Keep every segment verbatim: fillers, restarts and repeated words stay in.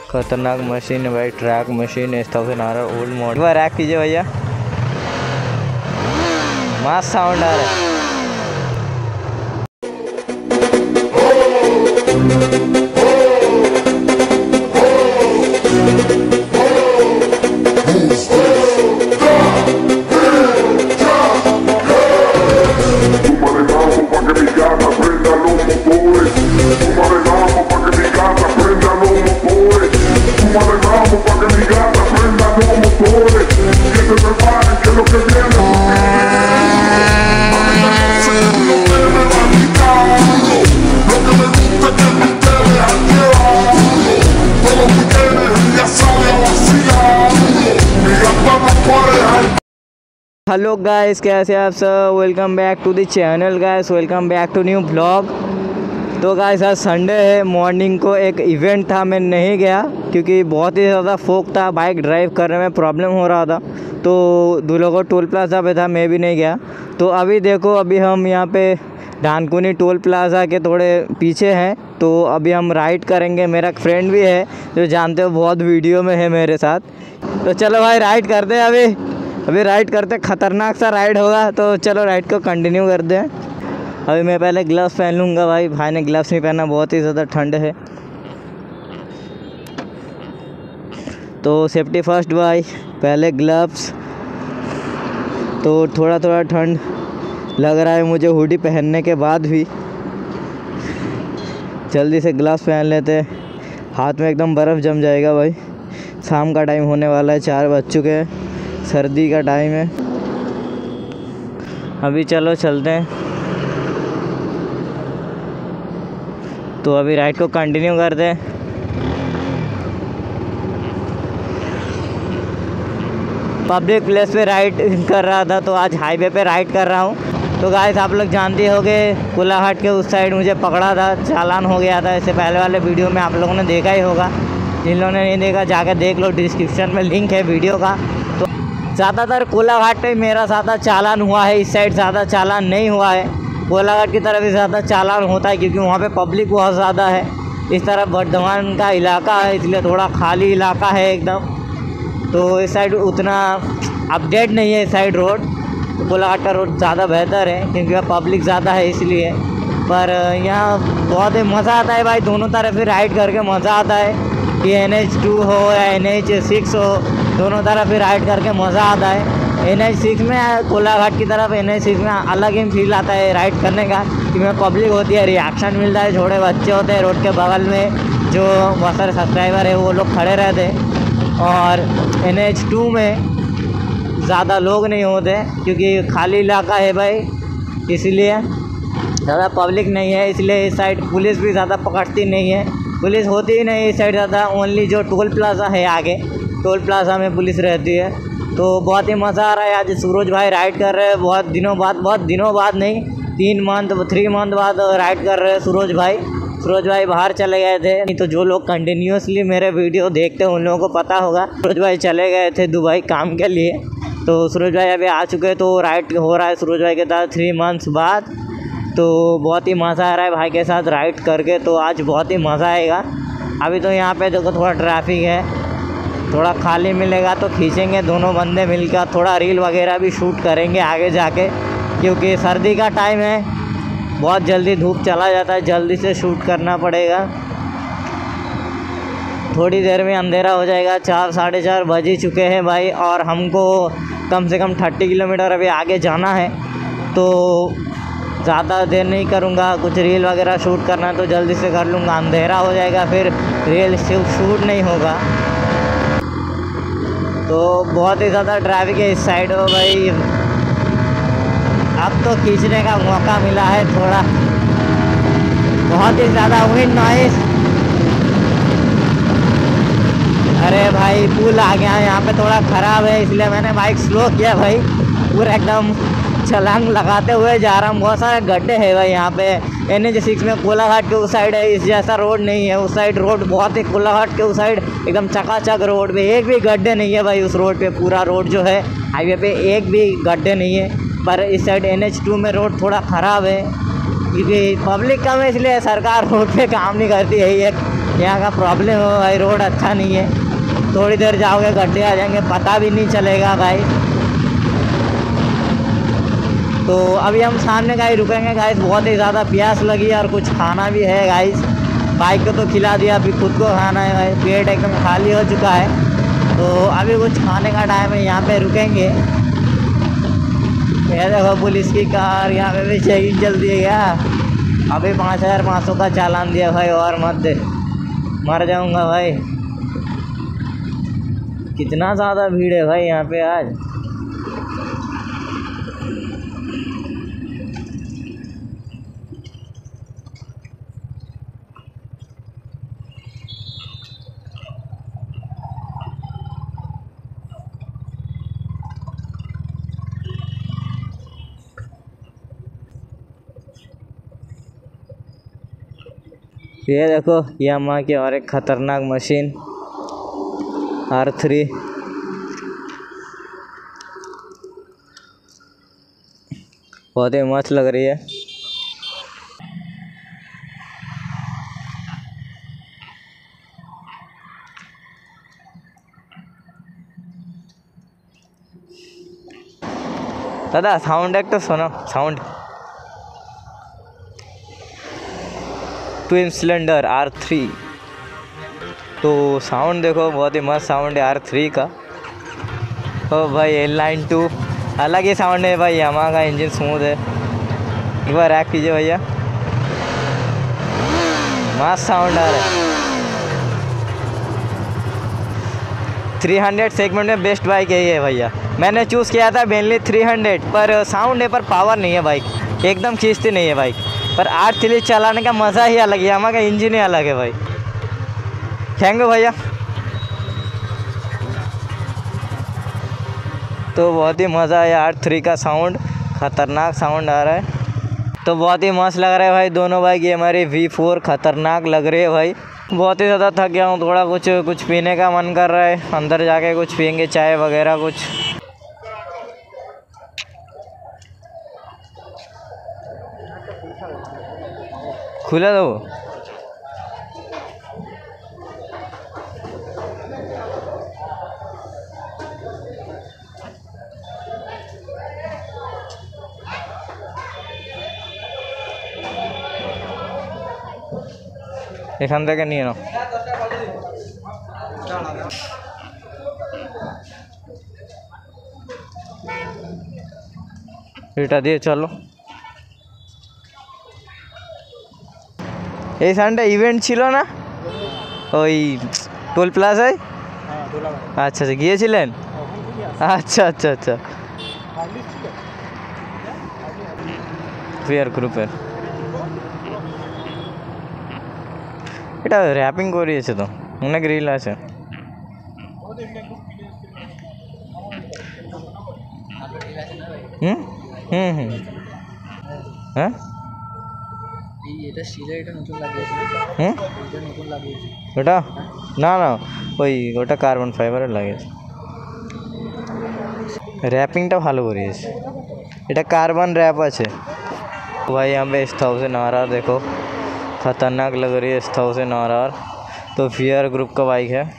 खतरनाक मशीन है भाई, ट्रैक मशीन है, थाउजेंड आर ओल्ड मॉडल। एक रैक कीजिए भैया, मस्त साउंड आ रहा है। हेलो गाइस, कैसे आप सब। Welcome back to the channel guys, welcome back to new blog. तो गाइस आज संडे है, मॉर्निंग को एक इवेंट था, मैं नहीं गया क्योंकि बहुत ही ज़्यादा फोक था, बाइक ड्राइव करने में प्रॉब्लम हो रहा था। तो दूल्हा को टोल प्लाजा पे था, मैं भी नहीं गया। तो अभी देखो, अभी हम यहाँ पे डानकुनी टोल प्लाजा के थोड़े पीछे हैं। तो अभी हम राइड करेंगे। मेरा फ्रेंड भी है जो जानते हो, बहुत वीडियो में है मेरे साथ। तो चलो भाई राइड करते हैं। अभी अभी राइड करते, खतरनाक सा राइड होगा। तो चलो राइड को कंटिन्यू करते हैं। अभी मैं पहले ग्लव्स पहन लूँगा। भाई भाई ने ग्लव्स नहीं पहना, बहुत ही ज़्यादा ठंड है। तो सेफ्टी फर्स्ट भाई, पहले ग्लव्स। तो थोड़ा थोड़ा ठंड लग रहा है मुझे हुडी पहनने के बाद भी। जल्दी से ग्लव्स पहन लेते, हाथ में एकदम बर्फ़ जम जाएगा भाई। शाम का टाइम होने वाला है, चार बज चुके हैं, सर्दी का टाइम है। अभी चलो चलते हैं। तो अभी राइड को कंटिन्यू करते हैं। पब्लिक प्लेस पे राइड कर रहा था, तो आज हाईवे पे राइड कर रहा हूँ। तो गाइस आप लोग जानते होंगे, कोलाघाट के उस साइड मुझे पकड़ा था, चालान हो गया था। इससे पहले वाले वीडियो में आप लोगों ने देखा ही होगा। जिन लोगों ने नहीं देखा जाकर देख लो, डिस्क्रिप्शन में लिंक है वीडियो का। तो ज़्यादातर कोलाघाट पे मेरा ज़्यादा चालान हुआ है, इस साइड ज़्यादा चालान नहीं हुआ है। कोलाघाट की तरफ ही ज़्यादा चालान होता है क्योंकि वहाँ पे पब्लिक बहुत ज़्यादा है। इस तरफ बर्धमान का इलाका है, इसलिए थोड़ा खाली इलाका है एकदम। तो इस साइड उतना अपडेट नहीं है, इस साइड रोड। तो कोलाघाट का रोड ज़्यादा बेहतर है क्योंकि वहाँ पब्लिक ज़्यादा है इसलिए। पर यहाँ बहुत ही मज़ा आता है भाई, दोनों तरफ ही राइड करके मज़ा आता है। कि एन एच टू हो या एन एच सिक्स हो, दोनों तरफ ही राइड करके मज़ा आता है। एन एच सिक्स में, कोलाघाट की तरफ एन एच सिक्स में अलग ही फील आता है राइड करने का, क्योंकि पब्लिक होती है, रिएक्शन मिलता है, छोटे बच्चे होते हैं रोड के बगल में, जो बहुत सारे सब्सक्राइबर है वो लोग खड़े रहते हैं। और एन एच टू में ज़्यादा लोग नहीं होते क्योंकि खाली इलाका है भाई, इसलिए ज़्यादा पब्लिक नहीं है। इसलिए इस साइड पुलिस भी ज़्यादा पकड़ती नहीं है, पुलिस होती ही नहीं इस साइड ज़्यादा। ओनली जो टोल प्लाज़ा है आगे, टोल प्लाज़ा में पुलिस रहती है। तो बहुत ही मज़ा आ रहा है। आज सूरज भाई राइड कर रहे हैं, बहुत दिनों बाद, बहुत दिनों बाद नहीं, तीन मंथ थ्री मंथ बाद राइड कर रहे हैं सूरज भाई। सूरज भाई बाहर चले गए थे, नहीं तो जो लोग कंटिन्यूसली मेरे वीडियो देखते हैं उन लोगों को पता होगा। सूरज भाई चले गए थे दुबई काम के लिए, तो सूरज भाई अभी आ चुके हैं। तो राइड हो रहा है सूरज भाई के साथ थ्री मंथ्स बाद। तो बहुत ही मज़ा आ रहा है भाई के साथ राइड करके। तो आज बहुत ही मज़ा आएगा। अभी तो यहाँ पे देखो थोड़ा ट्रैफिक है, थोड़ा खाली मिलेगा तो खींचेंगे दोनों बंदे मिलकर, थोड़ा रील वगैरह भी शूट करेंगे आगे जाके, क्योंकि सर्दी का टाइम है, बहुत जल्दी धूप चला जाता है, जल्दी से शूट करना पड़ेगा। थोड़ी देर में अंधेरा हो जाएगा, चार साढ़े चार बज ही चुके हैं भाई, और हमको कम से कम थर्टी किलोमीटर अभी आगे जाना है। तो ज़्यादा देर नहीं करूँगा, कुछ रील वगैरह शूट करना है तो जल्दी से कर लूँगा, अंधेरा हो जाएगा फिर रील शूट नहीं होगा। तो बहुत ही ज़्यादा ट्रैफिक है इस साइड हो भाई। अब तो खींचने का मौका मिला है थोड़ा, बहुत ही ज़्यादा विंड नॉइस। अरे भाई पुल आ गया है, यहाँ पे थोड़ा ख़राब है इसलिए मैंने बाइक स्लो किया भाई, पूरा एकदम छलांग लगाते हुए जा रहा हूँ। बहुत सारे गड्ढे हैं भाई यहाँ पे। एन एच सिक्स में कोलाघाट के उस साइड है, इस जैसा रोड नहीं है। उस साइड रोड बहुत ही, कोलाघाट के उस साइड एकदम चकाचक रोड पे एक भी गड्ढे नहीं है भाई। उस रोड पे पूरा रोड जो है हाईवे पे एक भी गड्ढे नहीं है। पर इस साइड एन एच टू में रोड थोड़ा ख़राब है क्योंकि पब्लिक कम है, इसलिए सरकार रोड पे काम नहीं करती है। एक यहाँ का प्रॉब्लम है भाई, रोड अच्छा नहीं है। थोड़ी देर जाओगे गड्ढे आ जाएंगे, पता भी नहीं चलेगा भाई। तो अभी हम सामने गाइस रुकेंगे गाइस, बहुत ही ज़्यादा प्यास लगी और कुछ खाना भी है गाइस। बाइक को तो खिला दिया, अभी खुद को खाना है भाई, पेट एकदम खाली हो चुका है। तो अभी कुछ खाने का टाइम है, यहाँ पे रुकेंगे। ये देखो पुलिस की कार, यहाँ पे भी चेकिंग चल दी है क्या? अभी पाँच हज़ार पाँच सौ का चालान दिया भाई, और मत दे, मर जाऊँगा भाई। कितना ज़्यादा भीड़ है भाई यहाँ पे आज। ये देखो यामाहा की और एक ख़तरनाक मशीन आर थ्री। बहुत ही मस्त लग रही है। दादा साउंड एक तो सुनो, sound. Twin cylinder R three, तो साउंड देखो बहुत ही मस्त साउंड है आर थ्री का। ओ भाई एल नाइन टू अलग ही साउंड है भाई, यामाहा का इंजन स्मूथ है। एक बार रैक कीजिए भैया, मस्त साउंड आ रहा है। तीन सौ सेगमेंट में बेस्ट बाइक यही है भैया। मैंने चूज़ किया था बेनली तीन सौ, पर साउंड है पर पावर नहीं है बाइक, एकदम खींचती नहीं है बाइक। पर आर थ्री चलाने का मज़ा ही अलग है, यामाहा का इंजन ही अलग है भाई। थैंक यू भैया। तो बहुत ही मज़ा आया, आर थ्री का साउंड ख़तरनाक साउंड आ रहा है। तो बहुत ही मस्त लग रहा है भाई दोनों बाइक। ये हमारी वी फोर ख़तरनाक लग रही है भाई। बहुत ही ज़्यादा थक गया हूँ, थोड़ा कुछ कुछ पीने का मन कर रहा है। अंदर जाके कुछ पियेंगे, चाय वगैरह कुछ। खुला दो। এখান থেকে নিয়ে নাও। এটা দিয়ে চলো। এই সানডে ইভেন্ট ছিল না ওই টোল প্লাজায়? আচ্ছা আচ্ছা গিয়েছিলেন? আচ্ছা আচ্ছা আচ্ছা ফিয়ার গ্রুপের। এটা র্যাপিং করিয়েছে তো, অনেক রিল আছে। হুম হুম হুম হ্যাঁ হুম ওটা না না ওই ওটা কার্বন ফাইবারের লাগিয়েছে। रैपिंग ভালো করিয়েছে, এটা कार्बन रैप আছে भाई। यहाँ पे एस थाउजेंड आ रहा, देखो खतरनाक लग रही है एस थाउजेंड आ रहा। तो फियर ग्रुप का बाइक है,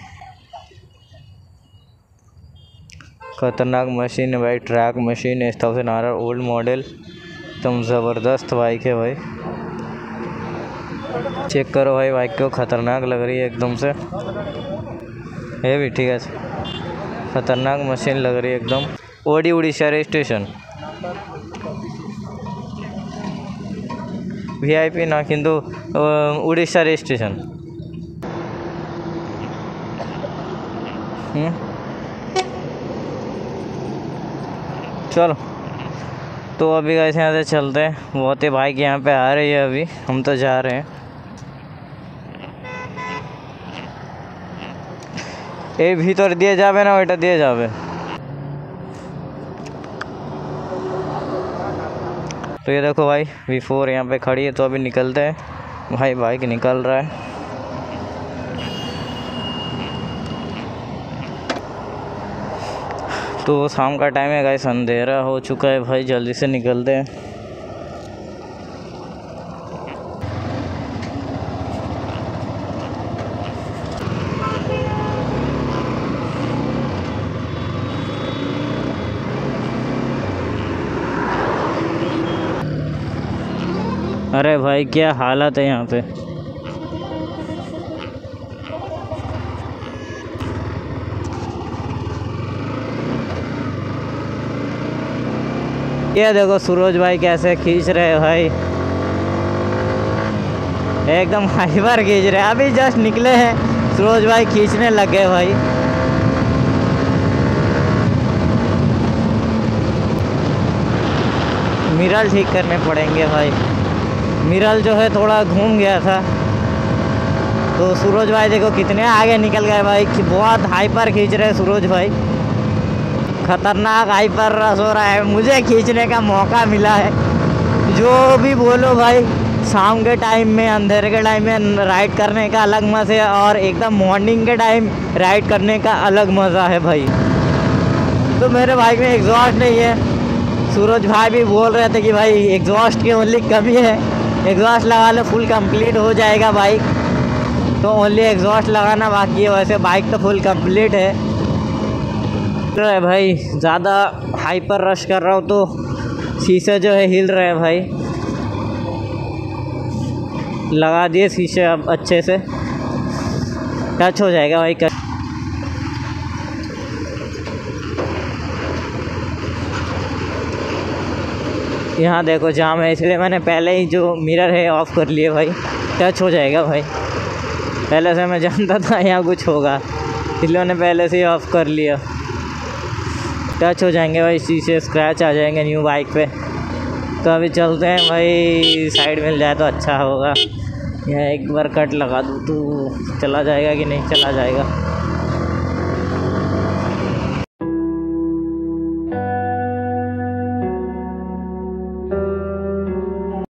खतरनाक मशीन है भाई, ट्रैक मशीन एस थाउजेंड आ रहा, ओल्ड मॉडल, एकदम ज़बरदस्त बाइक है भाई। चेक करो भाई बाइक को, खतरनाक लग रही है एकदम से, है भी ठीक है। खतरनाक मशीन लग रही है एकदम। ओडी उड़ीसा रजिस्ट्रेशन वीआईपी ना किंतु उड़ीसा रजिस्ट्रेशन। चलो तो अभी कैसे यहाँ से चलते हैं। बहुत ही बाइक यहाँ पे आ रही है, अभी हम तो जा रहे हैं। ये भीतर दिए जावे ना, ওইটা দিয়ে যাবে। तो ये देखो भाई वी फोर यहाँ पे खड़ी है। तो अभी निकलते हैं भाई, बाइक निकल रहा है। तो शाम का टाइम है गाइस, अंधेरा हो चुका है भाई, जल्दी से निकलते हैं। अरे भाई क्या हालत है यहाँ पे। ये देखो सूरज भाई कैसे खींच रहे हैं भाई, एकदम हाइपर खींच रहे हैं। अभी जस्ट निकले हैं, सूरज भाई खींचने लग गए भाई। मिरर ठीक करने पड़ेंगे भाई, मिरर जो है थोड़ा घूम गया था। तो सूरज भाई देखो कितने आगे निकल गए भाई, कि बहुत हाइपर खींच रहे हैं सूरज भाई, खतरनाक हाइपर रस हो रहा है। मुझे खींचने का मौका मिला है। जो भी बोलो भाई, शाम के टाइम में, अंधेरे के टाइम में राइड करने का अलग मज़ा है, और एकदम मॉर्निंग के टाइम राइड करने का अलग मज़ा है भाई। तो मेरे बाइक में एग्जॉस्ट नहीं है। सूरज भाई भी बोल रहे थे कि भाई एग्जॉस्ट की ओनली कमी है, एग्जॉस्ट लगा लो फुल कंप्लीट हो जाएगा बाइक। तो ओनली एग्जॉस्ट लगाना बाकी है, वैसे बाइक तो फुल कंप्लीट है। तो है भाई, ज़्यादा हाइपर रश कर रहा हूँ तो शीशे जो है हिल रहे हैं भाई। लगा दिए शीशे अब अच्छे से, टच हो जाएगा भाई। यहाँ देखो जाम है, इसलिए मैंने पहले ही जो मिरर है ऑफ़ कर लिए भाई, टच हो जाएगा भाई। पहले से मैं जानता था यहाँ कुछ होगा, इसलिए मैंने पहले से ही ऑफ़ कर लिया। टच हो जाएंगे भाई शीशे, स्क्रैच आ जाएंगे न्यू बाइक पे। तो अभी चलते हैं भाई, साइड मिल जाए तो अच्छा होगा। यहाँ एक बार कट लगा दूँ तो चला जाएगा कि नहीं चला जाएगा।